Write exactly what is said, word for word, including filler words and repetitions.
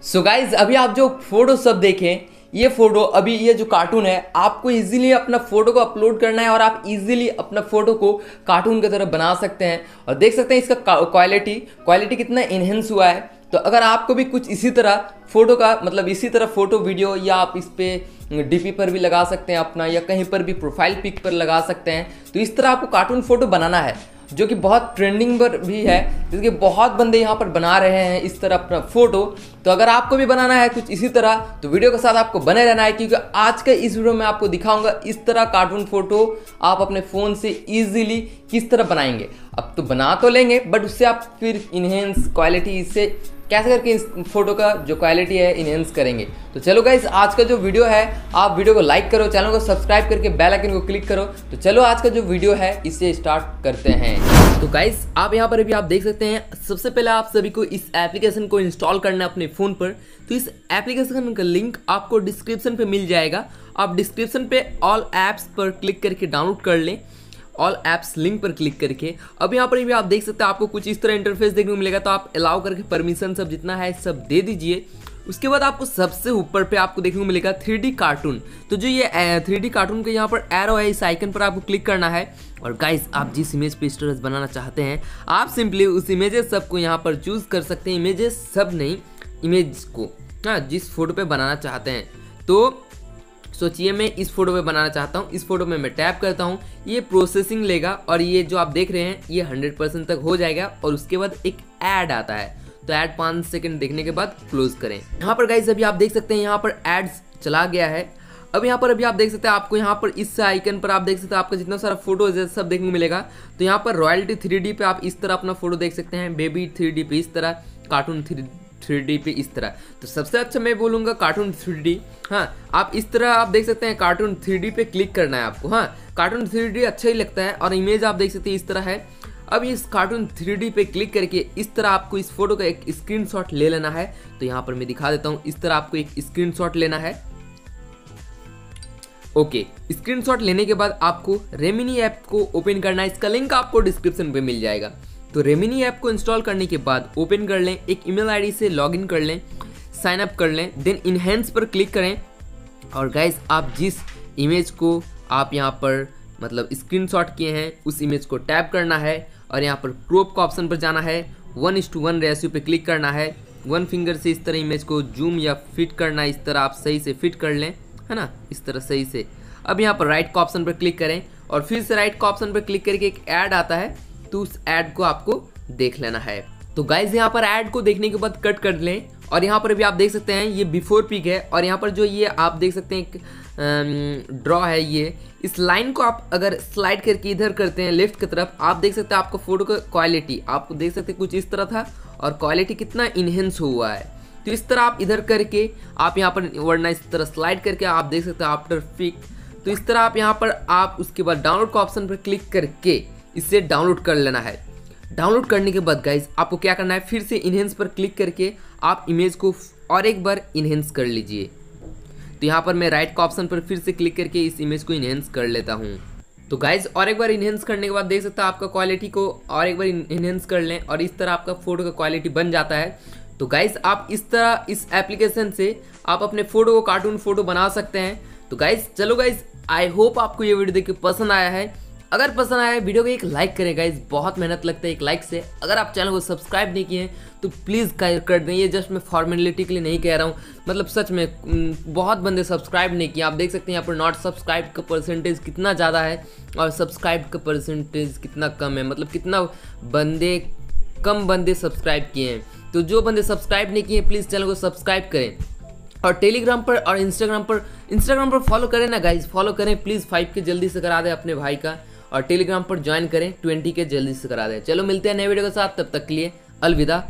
सो so guys अभी आप जो फोटो सब देखें, ये फोटो अभी ये जो कार्टून है आपको इजीली अपना फोटो को अपलोड करना है और आप इजीली अपना फोटो को कार्टून की तरह बना सकते हैं। और देख सकते हैं इसका क्वालिटी क्वालिटी कितना इनहेंस हुआ है। तो अगर आपको भी कुछ इसी तरह फोटो का मतलब इसी तरह फोटो वीडियो या आप इस पे डीपी पर भी लगा सकते हैं अपना, या कहीं पर भी प्रोफाइल पिक पर लगा सकते हैं। तो इस तरह आपको कार्टून फोटो बनाना है जो कि बहुत ट्रेंडिंग पर भी है, जिसके बहुत बंदे यहाँ पर बना रहे हैं इस तरह अपना फोटो। तो अगर आपको भी बनाना है कुछ इसी तरह तो वीडियो के साथ आपको बने रहना है, क्योंकि आज के इस वीडियो में आपको दिखाऊंगा इस तरह कार्टून फोटो आप अपने फ़ोन से इजीली किस तरह बनाएंगे। अब तो बना तो लेंगे बट उससे आप फिर इनहेंस क्वालिटी इससे कैसे करके इस फोटो का जो क्वालिटी है इनहेंस करेंगे। तो चलो गाइस आज का जो वीडियो है आप वीडियो को लाइक करो, चैनल को सब्सक्राइब करके बेल आइकन को क्लिक करो। तो चलो आज का जो वीडियो है इसे स्टार्ट करते हैं। तो गाइस आप यहाँ पर अभी आप देख सकते हैं, सबसे पहले आप सभी को इस एप्लीकेशन को इंस्टॉल करना है अपने फ़ोन पर। तो इस एप्लीकेशन का लिंक आपको डिस्क्रिप्शन पे मिल जाएगा। आप डिस्क्रिप्शन पे ऑल ऐप्स पर क्लिक करके डाउनलोड कर लें, ऑल ऐप्स लिंक पर क्लिक करके। अब यहाँ पर भी आप देख सकते हैं आपको कुछ इस तरह इंटरफेस देखने को मिलेगा। तो आप अलाउ करके परमिशन सब जितना है सब दे दीजिए। उसके बाद आपको सबसे ऊपर पे आपको देखने को मिलेगा थ्री डी कार्टून। तो जो ये थ्री डी कार्टून के यहाँ पर एरो है, इस आइकन पर आपको क्लिक करना है। और गाइस आप जिस इमेज पे स्टोरेज बनाना चाहते हैं आप सिंपली उस इमेजेस सबको यहाँ पर चूज कर सकते हैं। इमेजेस सब नहीं, इमेज को, हाँ, जिस फोटो पे बनाना चाहते हैं। तो सोचिए मैं इस फोटो पे बनाना चाहता हूँ, इस फोटो में मैं टैप करता हूँ, ये प्रोसेसिंग लेगा और ये जो आप देख रहे हैं ये हंड्रेड परसेंट तक हो जाएगा। और उसके बाद एक ऐड आता है, तो ऐड पाँच सेकंड देखने के बाद क्लोज करें। यहाँ पर गाइस अभी आप देख सकते हैं यहाँ पर एड्स चला गया है। अब यहाँ पर अभी आप देख सकते हैं आपको यहाँ पर इस आइकन पर आप देख सकते हैं आपका जितना सारा फोटो है सब देखने को मिलेगा। तो यहाँ पर रॉयल्टी थ्री डी पे आप इस तरह अपना फोटो देख सकते हैं, बेबी थ्री डी पे इस तरह, कार्टून थ्री थ्री डी पे इस तरह। तो सबसे अच्छा मैं बोलूँगा कार्टून थ्री डी। हाँ, आप इस तरह आप देख सकते हैं कार्टून थ्री डी पे क्लिक करना है आपको। हाँ, कार्टून थ्री डी अच्छा ही लगता है और इमेज आप देख सकते हैं इस तरह है। अब इस कार्टून थ्री डी पे क्लिक करके इस तरह आपको इस फोटो का एक स्क्रीनशॉट ले लेना है। तो यहाँ पर मैं दिखा देता हूँ, इस तरह आपको एक स्क्रीनशॉट लेना है। ओके, स्क्रीनशॉट लेने के बाद आपको रेमिनी ऐप को ओपन करना है। इसका लिंक आपको डिस्क्रिप्शन पे मिल जाएगा। तो रेमिनी ऐप को इंस्टॉल करने के बाद ओपन कर लें, एक ईमेल आईडी से लॉगिन कर लें, साइन अप कर लें, देन इनहेंस पर क्लिक करें। और गाइस आप जिस इमेज को आप यहाँ पर मतलब स्क्रीनशॉट किए हैं उस इमेज को टैप करना है और यहाँ पर क्रॉप का ऑप्शन पर जाना है, one is to one ratio पे क्लिक करना है। वन फिंगर से इस तरह इमेज को जूम या फिट करना है, इस तरह आप सही से फिट कर लें, है ना, इस तरह सही से। अब यहाँ पर राइट का ऑप्शन पर क्लिक करें और फिर से राइट का ऑप्शन पर क्लिक करके एक ऐड आता है, तो उस ऐड को आपको देख लेना है। तो गाइज यहाँ पर ऐड को देखने के बाद कट कर लें। और यहाँ पर भी आप देख सकते हैं ये बिफोर पिक है और यहाँ पर जो ये आप देख सकते हैं एक ड्रॉ है, ये इस लाइन को आप अगर स्लाइड करके इधर करते हैं लेफ्ट की तरफ, आप देख सकते हैं आपका फोटो का क्वालिटी आपको देख सकते हैं कुछ इस तरह था और क्वालिटी कितना इनहेंस हुआ है। तो इस तरह आप इधर करके आप यहाँ पर वरना इस तरह स्लाइड करके आप देख सकते हैं आफ्टर पिक। तो इस तरह आप यहाँ पर आप उसके बाद डाउनलोड का ऑप्शन पर क्लिक करके इसे डाउनलोड कर लेना है। डाउनलोड करने के बाद गाइज आपको क्या करना है, फिर से इनहेंस पर क्लिक करके आप इमेज को और एक बार इनहेंस कर लीजिए। तो यहाँ पर मैं राइट का ऑप्शन पर फिर से क्लिक करके इस इमेज को इनहेंस कर लेता हूँ। तो गाइज और एक बार इनहेंस करने के बाद देख सकते हैं आपका क्वालिटी को और एक बार इनहेंस कर लें और इस तरह आपका फोटो का क्वालिटी बन जाता है। तो गाइज आप इस तरह इस एप्लीकेशन से आप अपने फोटो को कार्टून फोटो बना सकते हैं। तो गाइज चलो गाइज आई होप आपको ये वीडियो देख के पसंद आया है। अगर पसंद आया है वीडियो को एक लाइक करें गाइज, बहुत मेहनत लगता है एक लाइक से। अगर आप चैनल को सब्सक्राइब नहीं किए हैं तो प्लीज़ कर दें। ये जस्ट मैं फॉर्मेलिटी के लिए नहीं कह रहा हूँ, मतलब सच में बहुत बंदे सब्सक्राइब नहीं किए। आप देख सकते हैं यहाँ पर नॉट सब्सक्राइब का परसेंटेज कितना ज़्यादा है और सब्सक्राइब का परसेंटेज कितना कम है, मतलब कितना बंदे कम बंदे सब्सक्राइब किए हैं। तो जो बंदे सब्सक्राइब नहीं किए प्लीज़ चैनल को सब्सक्राइब करें और टेलीग्राम पर और इंस्टाग्राम पर इंस्टाग्राम पर फॉलो करें ना गाइज, फॉलो करें प्लीज़। फाइव के जल्दी से करा दें अपने भाई का और टेलीग्राम पर ज्वाइन करें, ट्वेंटी के जल्दी से करा दें। चलो मिलते हैं नए वीडियो के साथ, तब तक के लिए अलविदा।